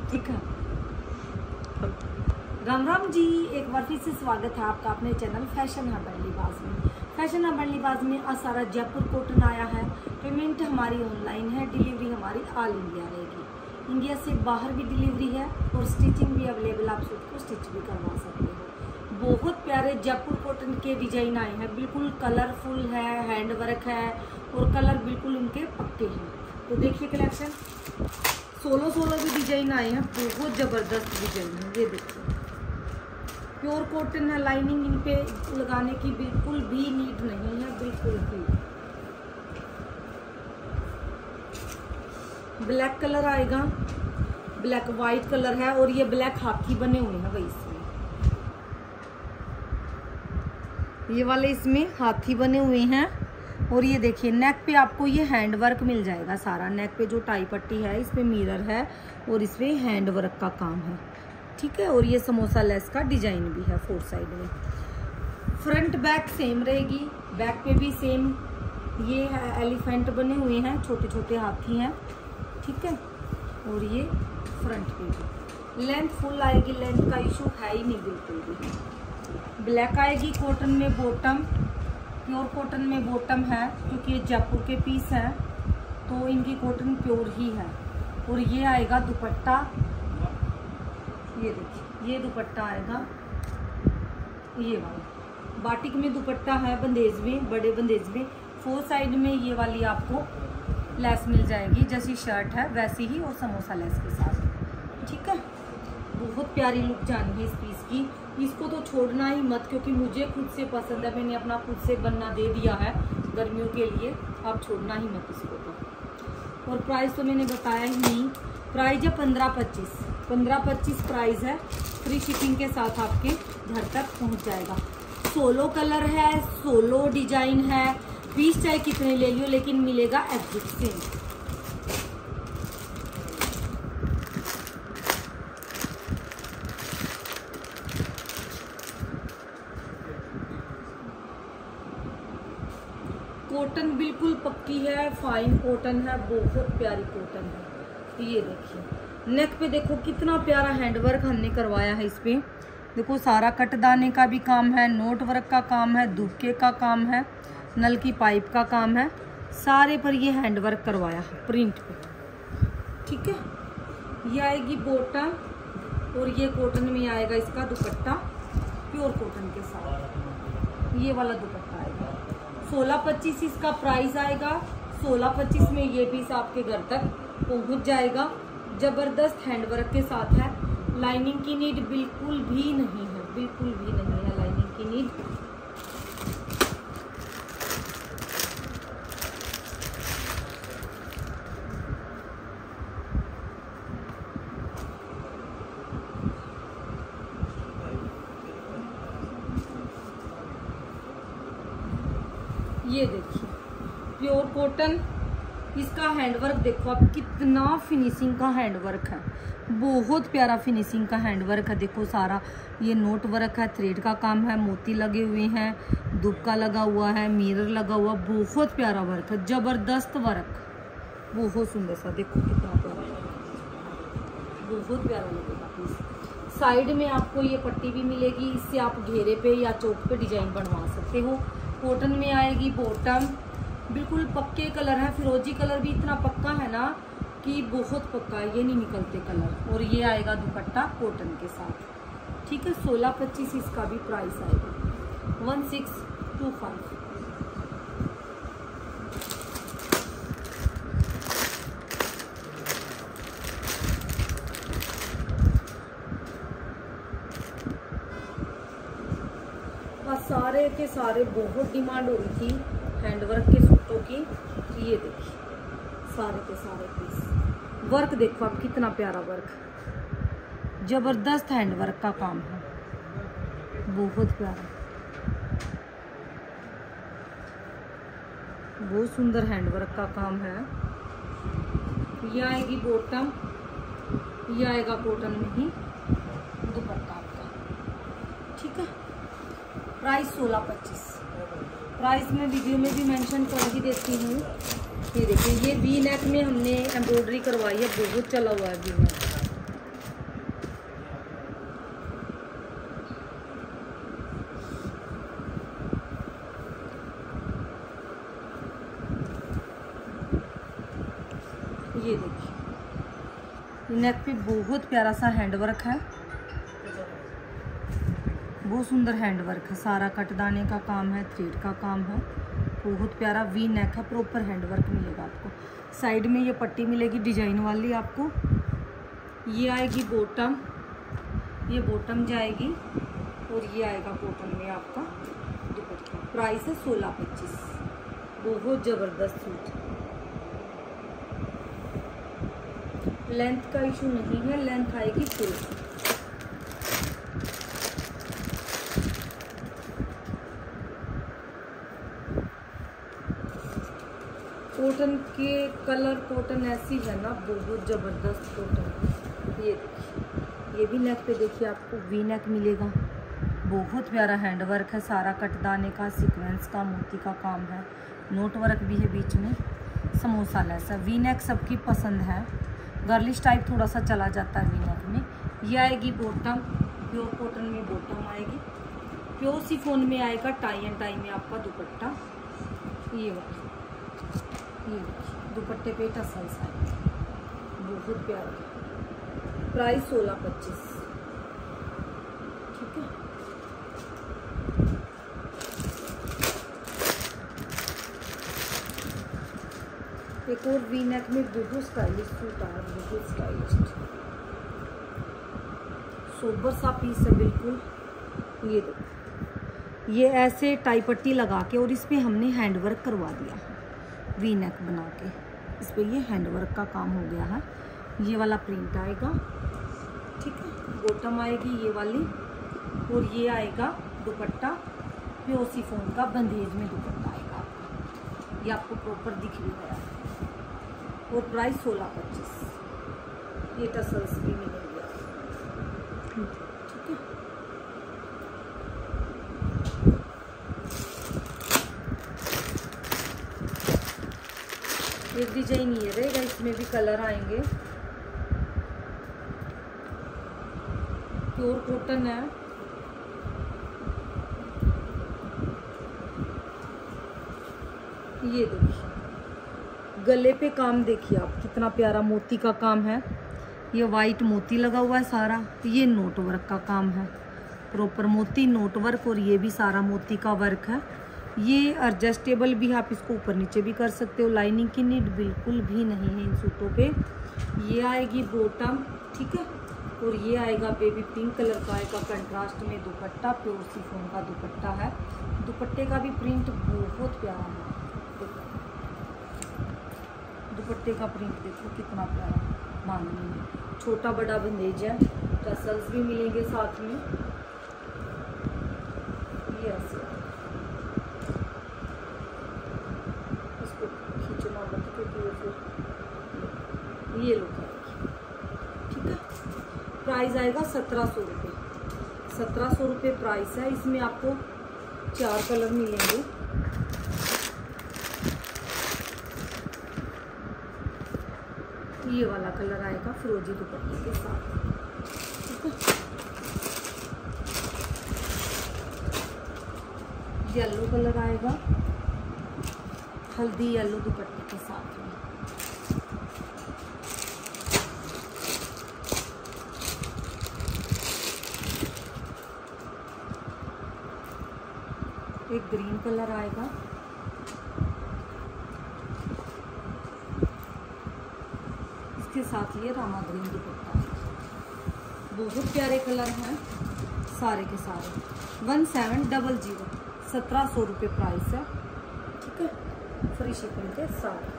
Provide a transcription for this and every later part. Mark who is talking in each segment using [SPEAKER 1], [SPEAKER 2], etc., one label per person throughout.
[SPEAKER 1] ठीक है। राम राम जी, एक बार फिर से स्वागत है आपका अपने चैनल फैशन हब एंड लिबास में। फैशन हब एंड लिबास में आज सारा जयपुर कॉटन आया है। पेमेंट हमारी ऑनलाइन है, डिलीवरी हमारी ऑल इंडिया रहेगी। इंडिया से बाहर भी डिलीवरी है और स्टिचिंंग भी अवेलेबल, आप सूट को स्टिच भी करवा सकते हो। बहुत प्यारे जयपुर कॉटन के डिजाइन आए हैं, बिल्कुल कलरफुल है, हैंड वर्क है और कलर बिल्कुल उनके पक्के हैं। तो देखिए कलेक्शन, 16 भी डिजाइन आए हैं, बहुत जबरदस्त डिजाइन है। ये देखिए प्योर कॉटन है, लाइनिंग इन पे लगाने की बिल्कुल भी नीड नहीं है, बिल्कुल भी। ब्लैक कलर आएगा, ब्लैक वाइट कलर है और ये ब्लैक हाथी बने हुए हैं भाई इसमें। ये वाले इसमें हाथी बने हुए हैं और ये देखिए नेक पे आपको ये हैंड वर्क मिल जाएगा सारा। नेक पे जो टाई पट्टी है इसमें मिरर है और इसमें हैंड वर्क का काम है, ठीक है। और ये समोसा लेस का डिजाइन भी है 4 साइड में। फ्रंट बैक सेम रहेगी, बैक पे भी सेम ये है, एलिफेंट बने हुए हैं, छोटे छोटे हाथी हैं, ठीक है। और ये फ्रंट पे भी लेंथ फुल आएगी, लेंथ का इशू है ही नहीं बिल्कुल भी। ब्लैक आएगी कॉटन में बॉटम, प्योर कॉटन में बॉटम है क्योंकि ये जयपुर के पीस है तो इनकी कॉटन प्योर ही है। और ये आएगा दुपट्टा, ये देखिए ये दुपट्टा आएगा, ये वाला बाटिक में दुपट्टा है, बंदेज में, बड़े बंदेज में। 4 साइड में ये वाली आपको लेस मिल जाएगी, जैसी शर्ट है वैसी ही और समोसा लेस के साथ, ठीक है। बहुत प्यारी लुक जानी है इस पीस की। इसको तो छोड़ना ही मत क्योंकि मुझे खुद से पसंद है, मैंने अपना खुद से बनना दे दिया है गर्मियों के लिए, आप छोड़ना ही मत इसको तो। और प्राइस तो मैंने बताया ही नहीं, प्राइस है 15-25 प्राइस है, फ्री शिपिंग के साथ आपके घर तक पहुंच जाएगा। 16 कलर है, 16 डिजाइन है, पीस चाहे कितने ले लियो लेकिन मिलेगा एग्जैक्ट सेम। कॉटन बिल्कुल पक्की है, फाइन कॉटन है, बहुत प्यारी कॉटन है। ये देखिए नेक पे देखो कितना प्यारा हैंडवर्क हमने करवाया है इस पे। देखो सारा कटदाने का भी काम है, नोट वर्क का काम है, दुबके का काम है, नल की पाइप का काम है, सारे पर ये हैंडवर्क करवाया है प्रिंट पे, ठीक है। ये आएगी बॉटम और ये कॉटन में आएगा इसका दुपट्टा, प्योर कॉटन के साथ ये वाला दुपट्टा आएगा। 16-25 इसका प्राइस आएगा। 16-25 में ये पीस आपके घर तक पहुंच जाएगा। जबरदस्त हैंडवर्क के साथ है, लाइनिंग की नीड बिल्कुल भी नहीं है, बिल्कुल भी नहीं है लाइनिंग की नीड। ये देखिए प्योर कॉटन, इसका हैंडवर्क देखो आप, कितना फिनिशिंग का हैंडवर्क है, बहुत प्यारा फिनिशिंग का हैंडवर्क है। देखो सारा ये नोट वर्क है, थ्रेड का काम है, मोती लगे हुए हैं, दुबका लगा हुआ है, मिरर लगा हुआ, बहुत प्यारा वर्क है, जबरदस्त वर्क, बहुत सुंदर सा। देखो कितना प्यारा, बहुत प्यारा लगेगा। साइड में आपको ये पट्टी भी मिलेगी, इससे आप घेरे पे या चौक पे डिजाइन बनवा सकते हो। कॉटन में आएगी बॉटम, बिल्कुल पक्के कलर है, फिरोजी कलर भी इतना पक्का है ना कि बहुत पक्का है, ये नहीं निकलते कलर। और ये आएगा दुपट्टा कॉटन के साथ, ठीक है। 16-25 इसका भी प्राइस आएगा, 1625। सारे के सारे बहुत डिमांड हो रही थी हैंडवर्क के सूटों की। ये देखिए सारे के सारे पीस, वर्क देखो आप कितना प्यारा वर्क, जबरदस्त हैंडवर्क का काम है, बहुत प्यारा, बहुत सुंदर हैंडवर्क का काम है। ये आएगी बॉटम, ये आएगा कॉटन में ही दुपट्टा आपका, ठीक है। प्राइस 16-25, प्राइस मैं वीडियो में भी मेंशन कर ही देती हूँ। ये देखिए ये वी नेक में हमने एम्ब्रॉयडरी करवाई है, बहुत चला हुआ है वी नेक, नेक पे बहुत प्यारा सा हैंड वर्क है, बहुत सुंदर हैंड वर्क है, सारा कटदाने का काम है, थ्रेड का काम है, बहुत प्यारा वी नेक है, प्रॉपर हैंड वर्क मिलेगा आपको। साइड में ये पट्टी मिलेगी डिजाइन वाली आपको। ये आएगी बॉटम, ये बॉटम जाएगी और ये आएगा कॉटन में आपका दुपट्टा। प्राइस है 1625। बहुत ज़बरदस्त सूट। लेंथ का इशू नहीं है, लेंथ आएगी फुल। कॉटन के कलर, कॉटन ऐसी है ना, बहुत ज़बरदस्त कॉटन। ये देखिए, ये भी नेक पे देखिए आपको वी नेक मिलेगा, बहुत प्यारा हैंड वर्क है, सारा कटदाने का, सीक्वेंस का, मोती का काम है, नोट वर्क भी है बीच में, समोसा लेस है। वी नेक सबकी पसंद है, गर्लिश टाइप थोड़ा सा चला जाता है वी नेक में। ये आएगी बॉटम, प्योर कॉटन में बॉटम आएगी, प्योर शिफॉन में आएगा टाई एंड टाई में आपका दुपट्टा। ये वाला, ये दुपट्टे पे टसल्स आएंगे, बहुत प्यारा। प्राइस 1625। ठीक है। एक और वी नेक में बहुत स्टाइलिश सूट आया, बहुत स्टाइलिश, सोबर सा पीस है बिल्कुल। ये देखो, ये ऐसे टाई पट्टी लगा के और इस पे हमने हैंड वर्क करवा दिया है, वी नेक बना के इस पे ये हैंड वर्क का काम हो गया है। ये वाला प्रिंट आएगा, ठीक है। बॉटम आएगी ये वाली और ये आएगा दुपट्टा, प्योर शिफॉन का बंदेज में दुपट्टा आएगा आपका। ये आपको प्रॉपर दिख भी गया है। और प्राइस 1625। ये टसल्स भी मिलेंगे, ठीक है। एक डिजाइन ये रहेगा, इसमें भी कलर आएंगे, प्योर कॉटन है। ये देखिए, गले पे काम देखिए आप, कितना प्यारा मोती का काम है। ये वाइट मोती लगा हुआ है सारा, ये नोट वर्क का काम है, प्रॉपर मोती नोट वर्क, और ये भी सारा मोती का वर्क है। ये एडजस्टेबल भी, आप इसको ऊपर नीचे भी कर सकते हो, लाइनिंग की नीड बिल्कुल भी नहीं है इन सूटों पे। ये आएगी बॉटम, ठीक है। और ये आएगा बेबी पिंक कलर का आएगा, कंट्रास्ट में दुपट्टा, प्योर शिफॉन का दुपट्टा है। दुपट्टे का भी प्रिंट बहुत प्यारा है, दुपट्टे का प्रिंट देखो कितना प्यारा, मांगनी है, छोटा बड़ा बंदेज है, टसल्स भी मिलेंगे साथ में। ये ऐसे इसको खींचना मत, क्योंकि ये फिर ये लुक आएगी, ठीक है। प्राइस आएगा 1700 रुपये। 1700 रुपये प्राइस है। इसमें आपको 4 कलर मिलेंगे। ये वाला कलर आएगा फिरोजी दुपट्टे के साथ, ठीक है। येलो कलर आएगा, हल्दी येलो दुपट्टे के साथ में। एक ग्रीन कलर आएगा, इसके साथ ये रामा ग्रीन दुपट्टा है। बहुत प्यारे कलर हैं सारे के सारे। 1700, 1700 रुपये प्राइस है, ठीक है, फ्री शिपिंग के साथ।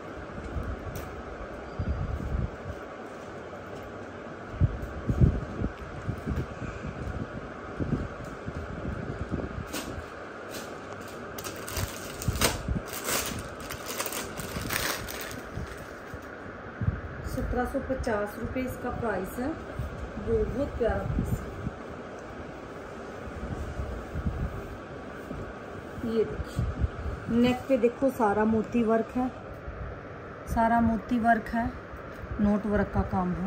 [SPEAKER 1] ₹1750 इसका प्राइस है। बहुत प्यारा पीस है। ये देखिए, नेक पे देखो सारा मोती वर्क है, सारा मोती वर्क है, नोट वर्क का काम है।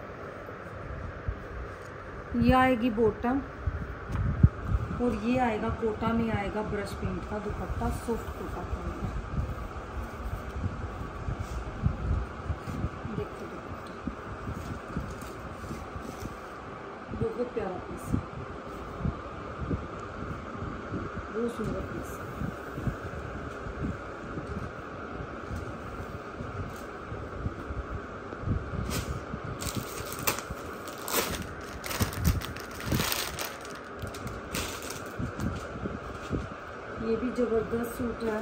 [SPEAKER 1] ये आएगी बॉटम और ये आएगा कोटा में आएगा ब्रश पेंट का दुपट्टा, सॉफ्ट कोटा का। बहुत प्यारा पीस है, बहुत सुंदर पीस है। ये भी जबरदस्त सूट है।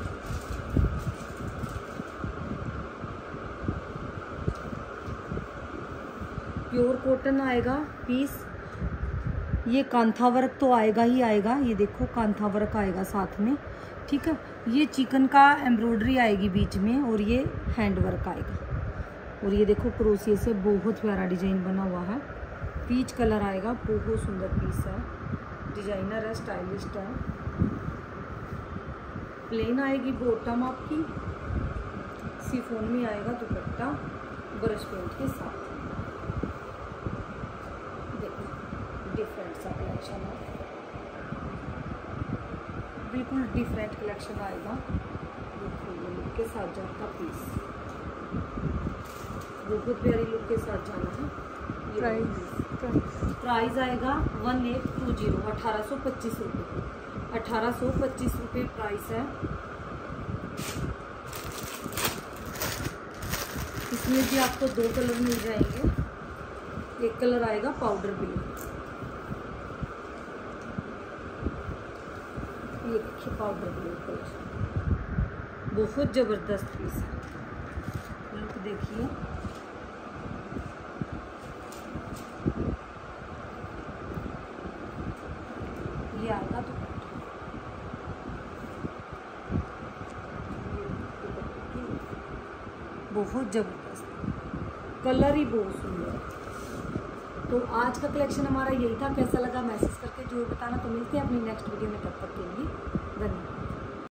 [SPEAKER 1] प्योर कॉटन आएगा पीस। ये कांथा वर्क तो आएगा ही आएगा, ये देखो कांथा वर्क आएगा साथ में, ठीक है। ये चिकन का एम्ब्रॉयडरी आएगी बीच में और ये हैंड वर्क आएगा। और ये देखो क्रोशिया से बहुत प्यारा डिजाइन बना हुआ है, पीच कलर आएगा, बहुत सुंदर पीस है, डिजाइनर है, स्टाइलिस्ट है। प्लेन आएगी बॉटम आपकी, शिफॉन में आएगा दुपट्टा ब्रश पेंट के साथ। देखो डिफरेंट सा कलेक्शन है, बिल्कुल डिफरेंट कलेक्शन आएगा। देखो ये लुक के साथ जाता पीस, बहुत प्यारी लुक के साथ जाना है। प्राइस आएगा 1820, 1825 रुपये, 1825 रुपये प्राइस है। इसमें भी आपको 2 कलर मिल जाएंगे, एक कलर आएगा पाउडर ब्लू, ये देखिए पाउडर ब्लू कलर, बहुत जबरदस्त पीस है। लुक देखिए, ये आएगा तो बहुत जबरदस्त, कलर ही बहुत सुंदर है। तो आज का कलेक्शन हमारा यही था, कैसा लगा मैसेज करके जरूर बताना। तो मिलते हैं अपनी नेक्स्ट वीडियो में, तब तक के लिए धन्यवाद।